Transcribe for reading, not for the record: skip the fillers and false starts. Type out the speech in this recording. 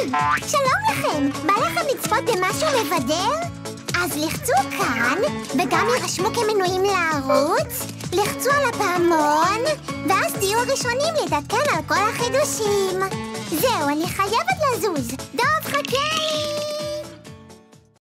שלום לכם! בא לכם לצפות במשהו מבדר? אז לחצו כאן, וגם יירשמו כמנויים לערוץ, לחצו על הפעמון, ואז תהיו הראשונים להתעדכן על כל החידושים. זהו, אני חייבת לזוז.